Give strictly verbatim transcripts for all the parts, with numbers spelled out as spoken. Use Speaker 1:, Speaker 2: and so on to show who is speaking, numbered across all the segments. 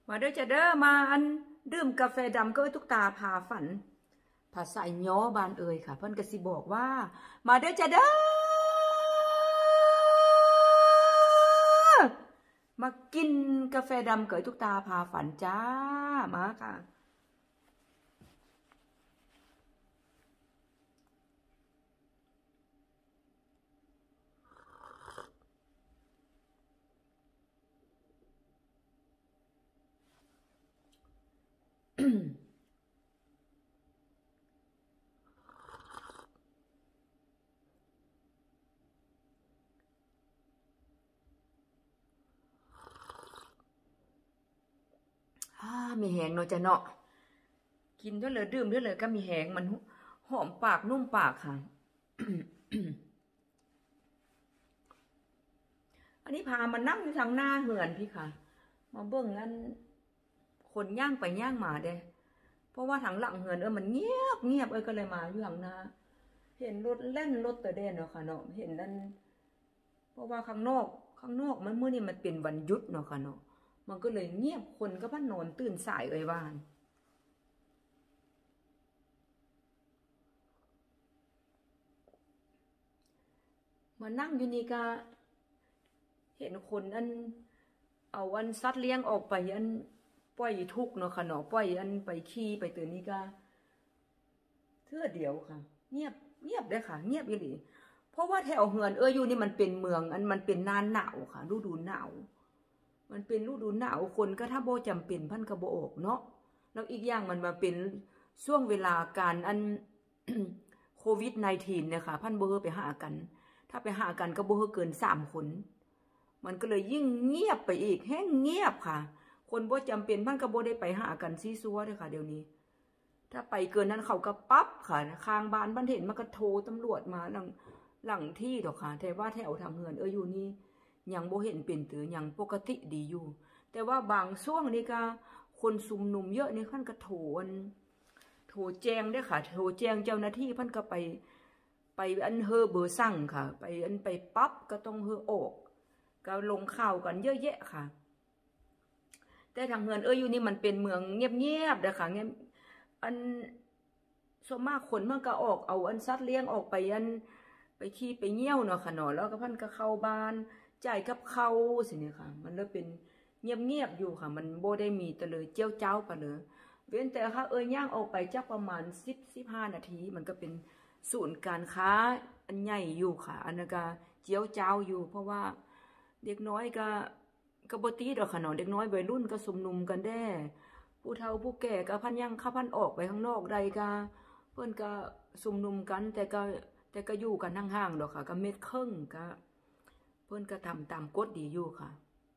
Speaker 1: มาเด้อจะเด้อมาอันดื่มกาแฟดำก็ตุกตาพาฝันภาษาย้อบานเอ่ยค่ะเพิ่นก็สิบอกว่ามาเด้อจะเด้อมากินกาแฟดำเกยตุกตาพาฝันจ้ามาค่ะมีแหงเนาะจะเนาะกินด้วยเลยดื่มด้วยเลยก็มีแหงมันหอมปากนุ่มปากค่ะ อันนี้พามานั่งอยู่ทางหน้าเหือนพี่ค่ะมาเบิ่งนั่นคนย่างไปย่างมาเด้เพราะว่าทางหลังเหือนเออมันเงียบเงียบเออก็เลยมาอยู่ทางหน้าเห็นรถเล่นรถตะเด่นเนาะค่ะเนาะเห็นนั่นเพราะว่าข้างนอกข้างนอกมันเมื่อนี้มันเป็นวันหยุดเนาะค่ะเนาะมันก็เลยเงียบคนก็พันนอนตื่นสายเอ่ยว่านมานั่งอยู่นี่ก็เห็นคนอันเอาอันซัดเลี้ยงออกไปอันปล่อยทุกเนาะค่ะเนาะปล่อยอันไปขี้ไปตื่นนี่ก็เทื่อเดียวค่ะเงียบเงียบได้ค่ะเงียบอีหลีเพราะว่าแถวเฮือนเอ้ยอยู่นี่มันเป็นเมืองอันมันเป็นหน้าหนาวค่ะฤดูหนาวมันเป็นฤดูหนาวคนก็ถ้าโบจำเป็นพันกระโบออกเนาะแล้วอีกอย่างมันมาเป็นช่วงเวลาการอัน โควิดสิบเก้า เนี่ยค่ะพันโบเฮไปหากันถ้าไปหากันก็โบเฮเกินสามคนมันก็เลยยิ่งเงียบไปอีกแห้งเงียบค่ะคนโบจำเป็นพันกระโบได้ไปหากันซีซัวเลยค่ะเดี๋ยวนี้ถ้าไปเกินนั้นเขาก็ปั๊บค่ะข้างบ้านบ้านเห็นมันก็โทรตำรวจมาหลังหลังที่ดอกค่ะแต่ว่าแถวทางเฮือนเอออยู่นี่ยังโบเห็นเป็นตือยังปกติดีอยู่แต่ว่าบางช่วงนี้ก็คนซุ่มนุ่มเยอะนี่พันก็โถนโถแจ้งได้ค่ะโถแจ้งเจ้าหน้าที่พันก็ไปไปอันเฮอเบอร์สั่งค่ะไปอันไปปั๊บก็ต้องเฮอออกก็ลงข่าวกันเยอะแยะค่ะแต่ทางเฮือนเอออยู่นี่มันเป็นเมืองเงียบๆนะคะเงียบอันส่วนมากคนมันก็ออกเอาอันซัดเลี้ยงออกไปอันไปขี้ไปเงี้ยวเนาะค่ะเนาะแล้วก็พันก็เข้าบ้านจ่ายกับเขาสิเนี่ยค่ะมันเลยเป็นเงียบๆอยู่ค่ะมันโบได้มีแต่เลยเจ้าเจ้าไปเลยเว้นแต่ค่ะเอ้ยย่างออกไปจักประมาณสิบสิบห้านาทีมันก็เป็นศูนย์การค้าอันใหญ่อยู่ค่ะอันนั้นก็เจ้าเจ้าอยู่เพราะว่าเด็กน้อยก็ก็บ่ตีดอกค่ะเนาะเด็กน้อยวัยรุ่นก็สมนุมกันแด้ผู้เฒ่าผู้แก่ก็พันย่างข้าพันออกไปข้างนอกใดก็เพื่อนก็สมนุมกันแต่ก็แต่ก็อยู่กันห่างๆดอกค่ะก็เม็ดครึ่งก็เพื่อนก็ทำตามกฎดีอยู่ค่ะ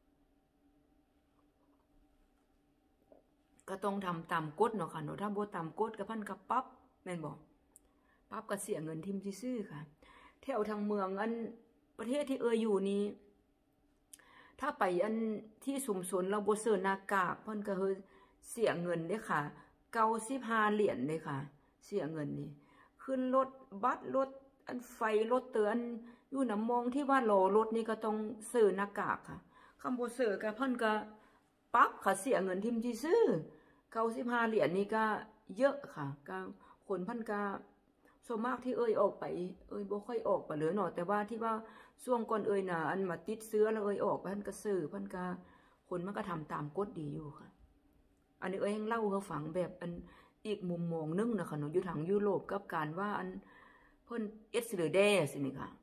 Speaker 1: ก็ต้องทำตามกฎเนาะค่ะเนาะถ้าบ่ตามกฎก็พันก็ปั๊บแม่นบอกปั๊บก็เสียเงินทิมซื่อๆค่ะแถวทางเมืองอันประเทศที่เอออยู่นี้ถ้าไปอันที่สุมสนเราบ่เสิร์นหน้ากากเพิ่นก็เฮเสียเงินเด้ค่ะเก้าสิบห้าเหรียญเด้ค่ะเสียเงินนี่ขึ้นรถบัสรถอันไฟรถเตือนอยู่น้ำมองที่ว่ารอรถนี่ก็ต้องเสิร์นหน้ากากค่ะคำบ่เสิร์ก็เพิ่นก็ปั๊บค่ะเสียเงินทิมที่ซื้อเก้าสิบห้าเหรียญนี่ก็เยอะค่ะก็คนเพิ่นก็ส่วนมากที่เอ่ยออกไปเอ่ยบ่ค่อยออกไปเลยเนาะแต่ว่าที่ว่าช่วงก่อนเอ่ยน่ะอันมาติดเชื้อแล้วเอ่ยออกเพิ่นก็ซื้อเพิ่นก็คนมันก็ทำตามกฎดีอยู่ค่ะอันนี้เอ่ยยังเล่าให้ฟังแบบอันอีกมุมมองนึงนะคะเนาะอยู่ทางยุโรปกับการว่าอันเพิ่นเอสเดอร์เดสินี่ค่ะ